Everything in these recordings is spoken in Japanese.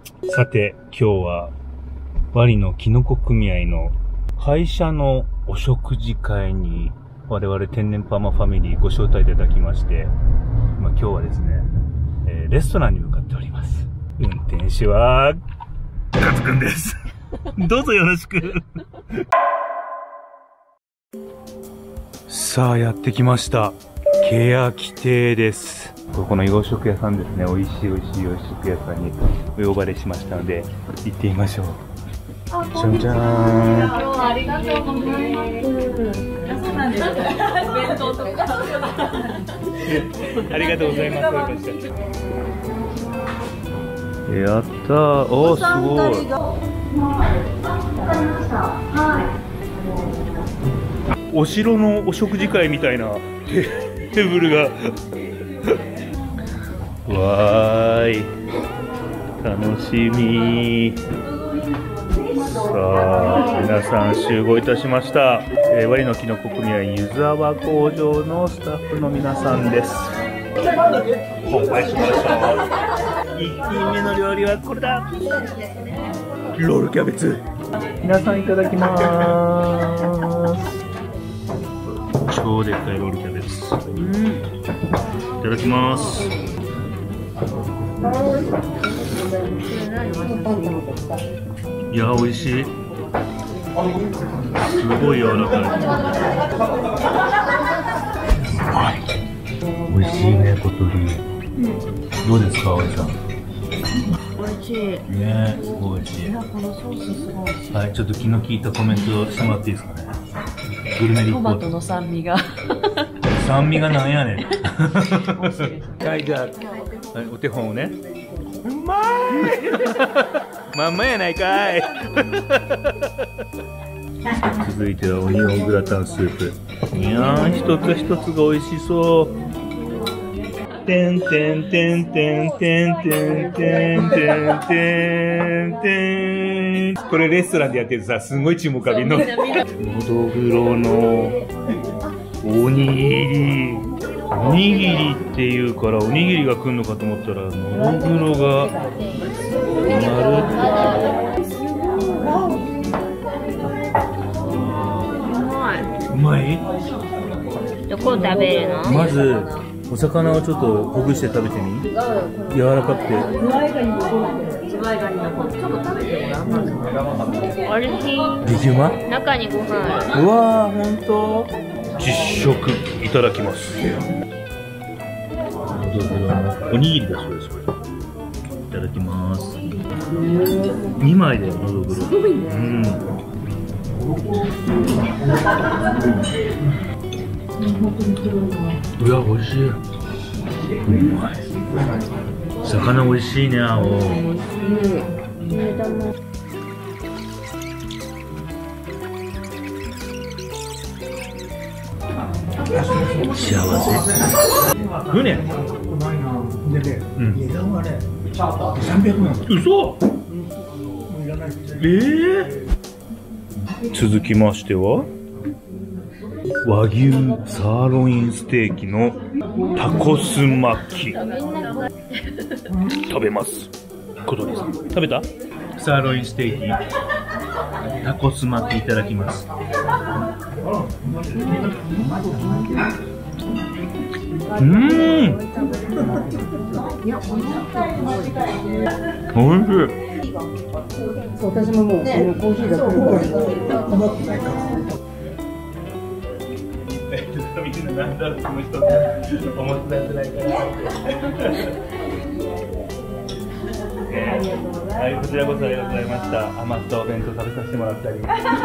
さて、今日は、ワリのキノコ組合の会社のお食事会に、我々天然パーマファミリーご招待いただきまして、今日はですね、レストランに向かっております。運転手は、カズくんです。どうぞよろしく。さあ、やってきました。欅亭です。ここの洋食屋さんですね。美味しい洋食屋さんにお呼ばれしましたので、行ってみましょう。じゃんじゃーん。 ありがとうございます。そうなんです。弁当とか。 ありがとうございます。やったー。おー、すごい。お城のお食事会みたいなテーブルが。わーい。楽しみ。さあ、皆さん集合いたしました。ワリのキノコ組合湯沢工場のスタッフの皆さんです。乾杯しましょう。1品目の料理はこれだ。ロールキャベツ。皆さんいただきまーす。超でっかいロールキャベツ。いただきます。いや、美味しい。すごい柔らかい。美味しいね、小鳥。どうですか、おじさん。 美味しい。 ね、すごい美味しい。 このソースすごい。 はい、ちょっと気の利いたコメントしてもらっていいですかね。グルメリポート。 トマトの酸味が。 酸味がなんやねん。はい、じゃあ、はい、お手本をね。うまい。まんまやないかい。続いてはオニオングラタンスープ。いやー、一つ一つが美味しそう。てんてんてんてんてんてんてんてんてんてん。これレストランでやってるさ、すごい注目浴びんの。のどぐろのおにぎり。おにぎりっていうからおにぎりが来るのかと思ったら、のどぐろがまるっと。うまい？ どこ食べるの？ まずお魚をちょっとほぐして食べてみ。柔らかくて。 おいしい。 激うま？ 中にご飯ある。 うわー、ほんと？実食いただきます。おにぎりだそうです。いただきます。2枚でのどぐろ。すごいね。うん。うわ、美味しい。うまい。魚美味しいね、青。幸せ。船。うん。値段はね、300万。嘘。続きましては。和牛サーロインステーキのタコス巻き。食べます。小鳥さん、食べた？サーロインステーキタコス巻きいただきます。おいしい。 私ももうコーヒーだと思ってないから。 みんななんだろう、この人って思ってたんじゃないかな。はい、こちらこそありがとうございました。余ったお弁当食べさせてもらったり。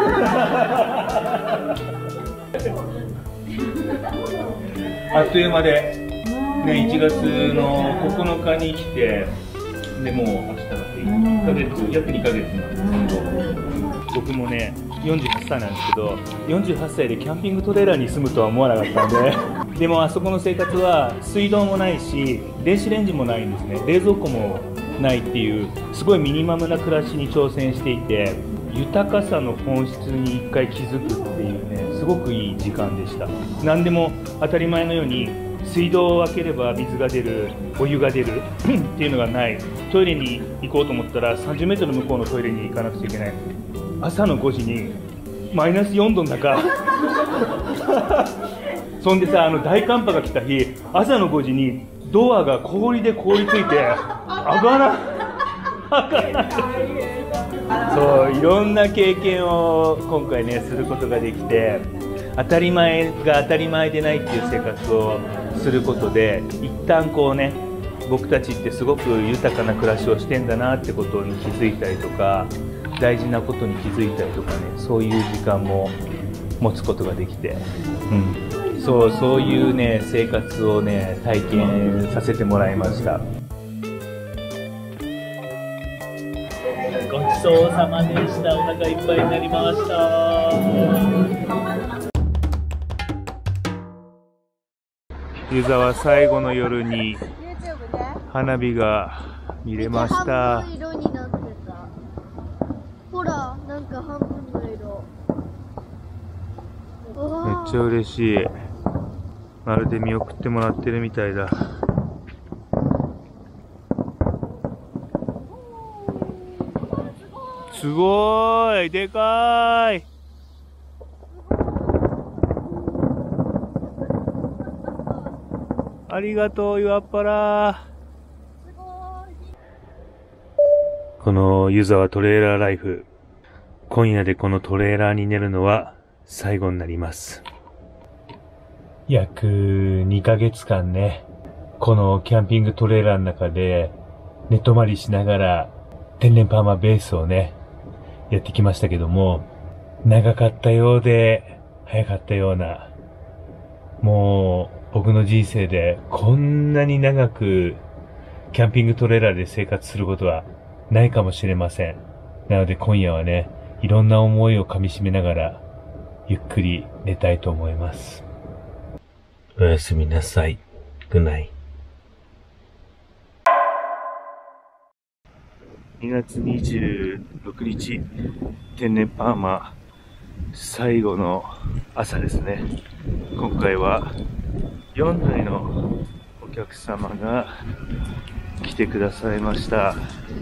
あっという間で、ね、1月の9日に来て、でもう明日だって1ヶ月、約2ヶ月なんですけど、僕もね、48歳なんですけど、48歳でキャンピングトレーラーに住むとは思わなかったんで、でもあそこの生活は水道もないし、電子レンジもないんですね。冷蔵庫もないっていう、すごいミニマムな暮らしに挑戦していて、豊かさの本質に一回気づくっていうね、すごくいい時間でした。何でも当たり前のように水道を開ければ水が出る、お湯が出るっていうのがない。トイレに行こうと思ったら30メートル向こうのトイレに行かなくちゃいけない。朝の5時にマイナス4度の中そんでさ、大寒波が来た日、朝の5時にドアが氷で凍りついて開かないそう、いろんな経験を今回ねすることができて、当たり前が当たり前でないっていう生活をすることで、一旦こうね、僕たちってすごく豊かな暮らしをしてんだなってことに気づいたりとか、大事なことに気づいたりとかね、そういう時間も持つことができて、そういうね生活をね体験させてもらいました。ごちそうさまでした。お腹いっぱいになりました。湯沢最後の夜に花火が見れました。 色になってた。ほら、なんか半分の色。 めっちゃ嬉しい。まるで見送ってもらってるみたいだ。すごーい、でかーい。ありがとう、岩っ原。この湯沢トレーラーライフ、今夜でこのトレーラーに寝るのは最後になります。約2ヶ月間ね、このキャンピングトレーラーの中で寝泊まりしながら天然パーマベースをね、やってきましたけども、長かったようで早かったような、もう僕の人生でこんなに長くキャンピングトレーラーで生活することはないかもしれません。なので今夜はね、いろんな思いをかみしめながらゆっくり寝たいと思います。おやすみなさい。Good night。2月26日、天然パーマ最後の朝ですね。今回は4台のお客様が来てくださいました。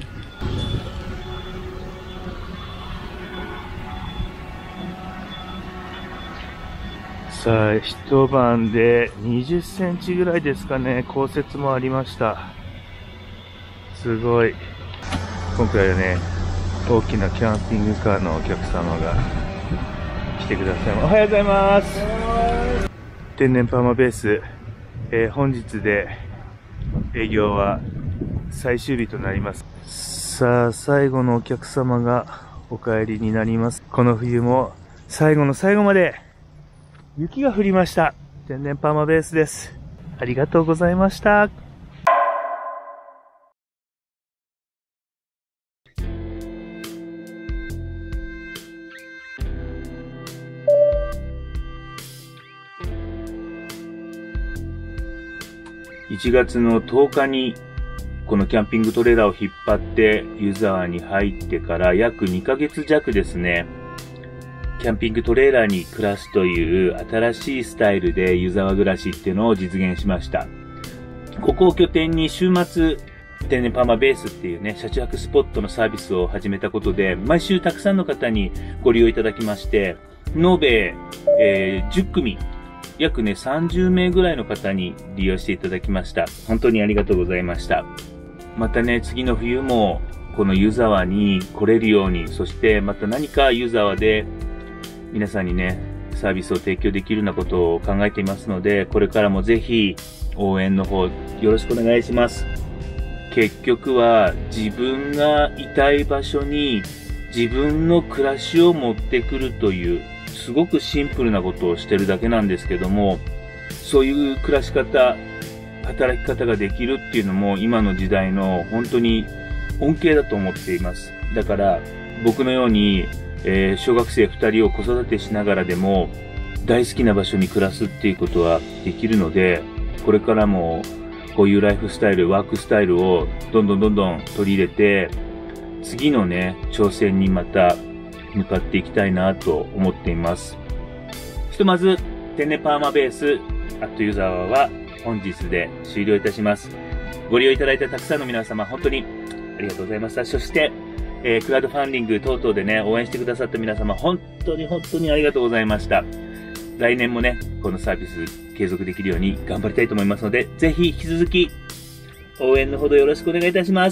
さあ、一晩で20センチぐらいですかね、降雪もありました。すごい。今回はね、大きなキャンピングカーのお客様が来てください。おはようございます。天然パーマベース、本日で営業は最終日となります。さあ、最後のお客様がお帰りになります。この冬も最後の最後まで雪が降りました。天然パーマベースです。ありがとうございました。1月の10日にこのキャンピングトレーラーを引っ張って湯沢に入ってから約2ヶ月弱ですね。キャンピングトレーラーに暮らすという新しいスタイルで湯沢暮らしっていうのを実現しました。ここを拠点に週末天然パーマベースっていうね、車中泊スポットのサービスを始めたことで、毎週たくさんの方にご利用いただきまして、延べ、10組、約ね30名ぐらいの方に利用していただきました。本当にありがとうございました。またね、次の冬もこの湯沢に来れるように、そしてまた何か湯沢で皆さんにね、サービスを提供できるようなことを考えていますので、これからもぜひ応援の方よろしくお願いします。結局は自分がいたい場所に自分の暮らしを持ってくるという、すごくシンプルなことをしてるだけなんですけども、そういう暮らし方、働き方ができるっていうのも今の時代の本当に恩恵だと思っています。だから僕のように小学生2人を子育てしながらでも大好きな場所に暮らすっていうことはできるので、これからもこういうライフスタイル、ワークスタイルをどんどん取り入れて、次のね、挑戦にまた向かっていきたいなと思っています。ひとまず、天然パーマベース、湯沢は本日で終了いたします。ご利用いただいたたくさんの皆様、本当にありがとうございました。そして、クラウドファンディング等々でね、応援してくださった皆様、本当にありがとうございました。来年もね、このサービス継続できるように頑張りたいと思いますので、ぜひ引き続き応援のほどよろしくお願いいたします。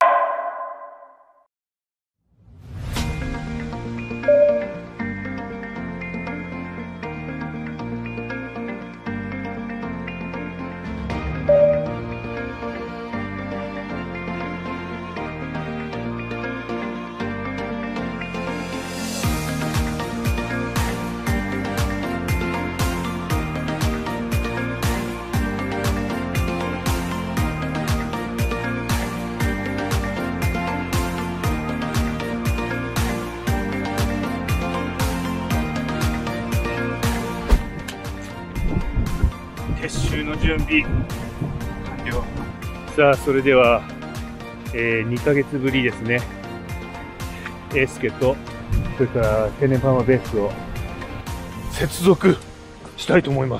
撤収の準備完了。さあ、それでは、2ヶ月ぶりですね。エースケと、それから天然パーマベースを接続したいと思います。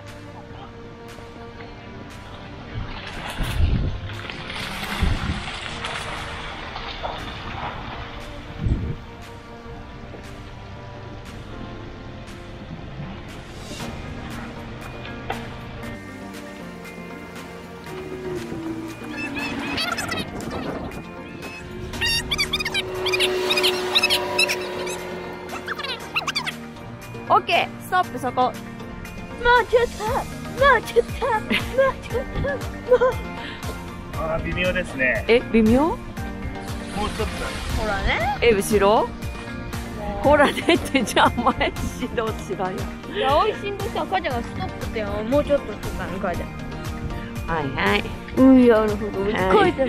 オッケー、ストップ、そこ。もうちょっと、 ああ、微妙ですね。 え、微妙？ もうちょっとだね。 ほらね。え、後ろ？ほらねってじゃあ前後ろ違うよ。 いや、美味しいんとさ、母ちゃんがストップってもうちょっとしてたの、母ちゃん。 はいはい。 なるほど。 はい母ちゃん、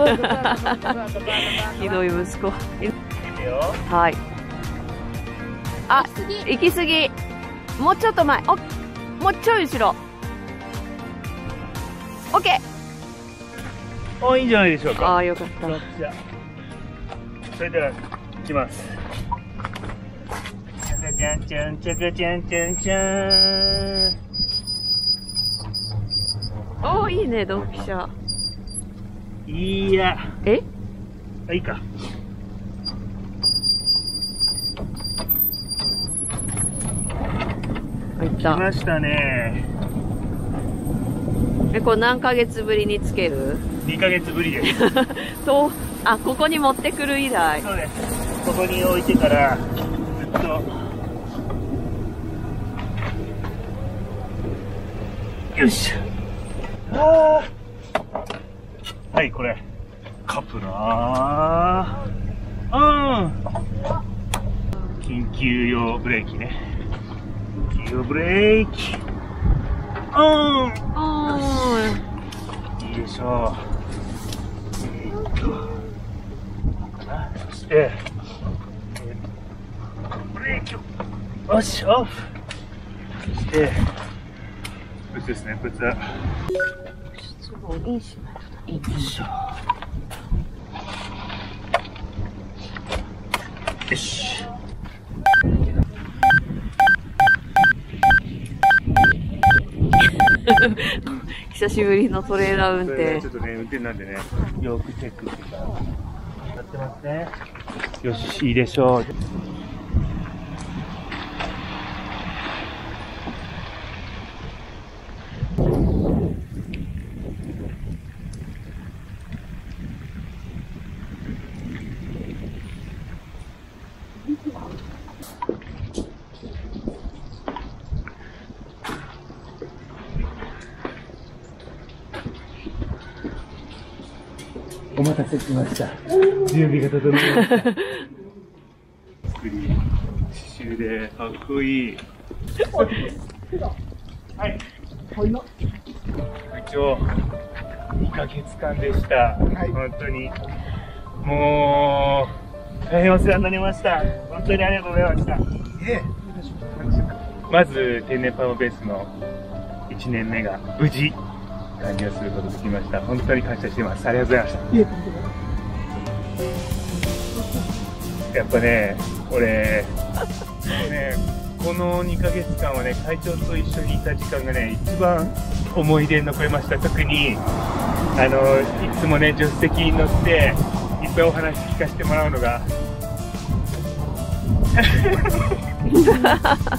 ひどい息子。 いくよ。 はい。あ、行き過ぎ。もうちょっと前。もうちょい後ろ。オッケー。 お、いいんじゃないでしょうか。 ああ、よかった。 じゃあ、それでは、いきます。じゃじゃんじゃんじゃがじゃんじゃんじゃん。 おー、いいね、ドンピシャ。 いや。 え？ あ、いいか。来入った。 ましたね。 これ何ヶ月ぶりにつける 2ヶ月ぶりです。 と、あ、ここに持ってくる以来。 そうです。ここに置いてから、ずっと。よいしょ。あー。はい、これ。カプラー。緊急用ブレーキね。緊急用ブレーキ。いいでしょう。そして、ブレーキを、よし、オフ。そして、ブツですね、ブツ。よいしょ。よし。 久しぶりのトレーラー運転。 ちょっとね、運転なんでね、よくチェックしてからやってますね。よし、いいでしょう。お待たせしました。準備が整いました。作り、刺繍でかっこいい。はい。部長、2ヶ月間でした。はい、本当に。もう、大変お世話になりました。本当にありがとうございました。まず、天然パーマベースの1年目が無事完了することができました。本当に感謝しています。ありがとうございました。やっぱね、俺、この2ヶ月間はね、会長と一緒にいた時間がね、一番思い出に残りました。特にいつもね助手席に乗っていっぱいお話聞かせてもらうのが楽しかったです。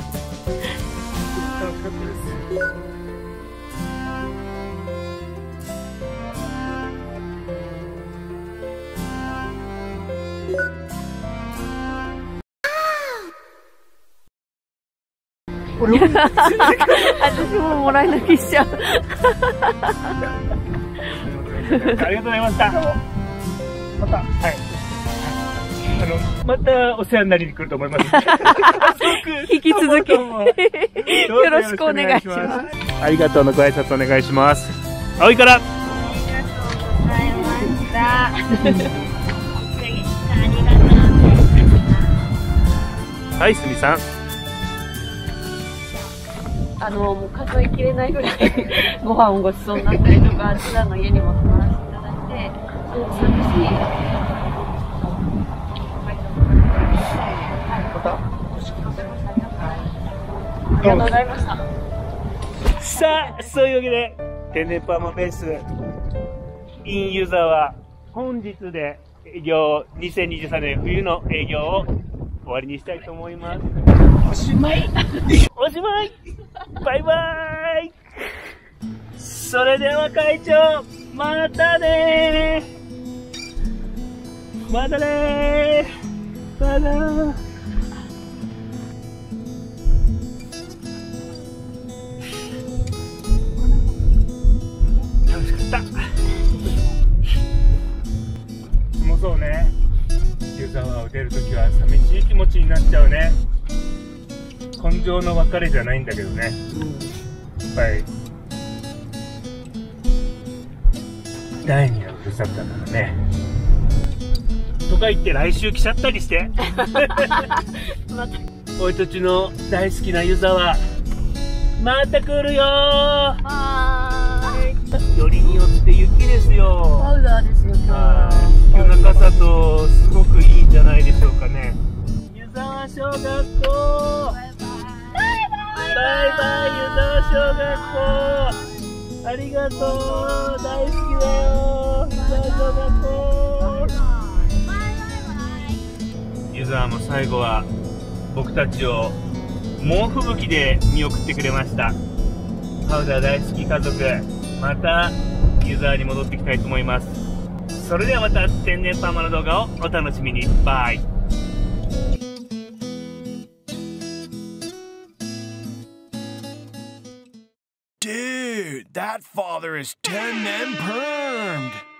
私ももらい泣きしちゃう。 ありがとうございました。また、はい。またお世話になりに来ると思います。 引き続きよろしくお願いします。 ありがとうのご挨拶お願いします。葵から。 ありがとうございました。ありがとう。 はい、すみさん。 もう数えきれないぐらいご飯をごちそうになったりとか、あちらの家にも泊まらせていただいて、すごく寂しい。ありがとうございました。 さあ、そういうわけで、天然パーマベース in 湯沢、本日で営業、2023年冬の営業を終わりにしたいと思います。おしまいおしまいバイバーイ。それでは会長、またねー、またねー、またー。楽しかった。もそうね、湯沢を出るときは寂しい気持ちになっちゃうね。根性の別れじゃないんだけどね、やっぱり第二のふるさとだからね。とか言って来週来ちゃったりしておいとちの大好きな湯沢、また来るよー。 はーい。 よりによって雪ですよ。 パウダーですよ、今日は。 急な傘とすごくいいんじゃないでしょうかね。湯沢小学校、バイバイ、湯沢小学校、ありがとう、大好きだよ、湯沢小学校。湯沢も最後は僕たちを猛吹雪で見送ってくれました。パウダー大好き家族、また湯沢に戻ってきたいと思います。それではまた天然パーマの動画をお楽しみに。バイ。 Dude, that father is 10 and permed.